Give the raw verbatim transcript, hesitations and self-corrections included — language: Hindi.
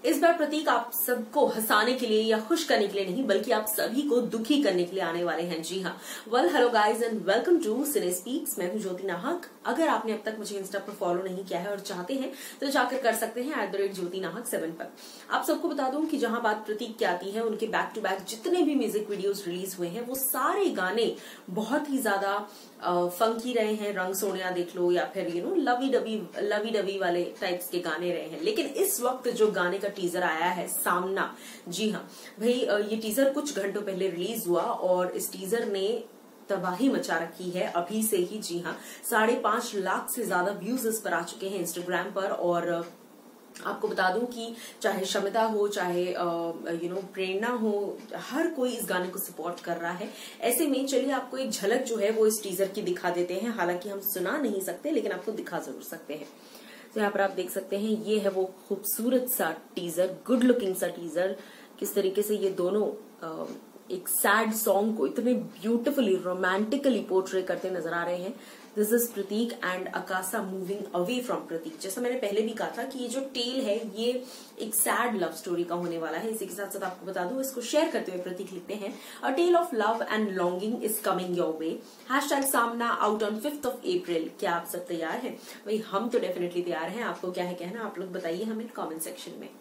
इस बार प्रतीक आप सबको हंसाने के लिए या खुश करने के लिए नहीं बल्कि आप सभी को दुखी करने के लिए आने वाले हैं। जी हाँ, well hello guys and welcome to cine speaks. मैं हूं ज्योति नाहक। अगर आपने अब तक मुझे इंस्टा पर फॉलो नहीं किया है और चाहते हैं तो जाकर कर सकते हैं एट द रेट ज्योति नाहक सेवन पर। आप सबको बता दूं कि जहां बात प्रतीक की आती है, उनके बैक टू बैक जितने भी म्यूजिक वीडियोस रिलीज हुए हैं वो सारे गाने बहुत ही ज्यादा फंकी रहे हैं। रंग सोनिया देख लो या फिर यू नो लवी डबी लवी डबी वाले टाइप्स के गाने रहे हैं। लेकिन इस वक्त जो गाने का टीजर आया है सामना, जी हाँ भाई, ये टीजर कुछ घंटों पहले रिलीज हुआ और इस टीजर ने तबाही मचा रखी है अभी से ही। जी हाँ, साढ़े पांच लाख से ज्यादा व्यूज इस पर आ चुके हैं इंस्टाग्राम पर। और आपको बता दूं कि चाहे शमिता हो, चाहे यू नो प्रेरणा हो, हर कोई इस गाने को सपोर्ट कर रहा है। ऐसे में चलिए आपको एक झलक जो है वो इस टीजर की दिखा देते हैं। हालांकि हम सुना नहीं सकते लेकिन आपको दिखा जरूर सकते हैं। तो यहाँ पर आप देख सकते हैं, ये है वो खूबसूरत सा टीजर, गुड लुकिंग सा टीजर। किस तरीके से ये दोनों आ, एक सैड सॉन्ग को इतने ब्यूटिफुली रोमांटिकली पोर्ट्रे करते नजर आ रहे हैं। This is Prateek and Aakasha moving away from Prateek. जैसा मैंने पहले भी कहा था कि ये जो टेल है ये एक सैड लव स्टोरी का होने वाला है। इसी के साथ साथ आपको बता दूं, इसको शेयर करते हुए प्रतीक लिखते हैं, a tale of love and longing is coming your way. Hashtag Saamana out on fifth of April. क्या आप सब तैयार हैं? भाई हम तो डेफिनेटली तैयार हैं। आपको क्या है कहना, आप लोग बताइए हमें कॉमेंट सेक्शन में।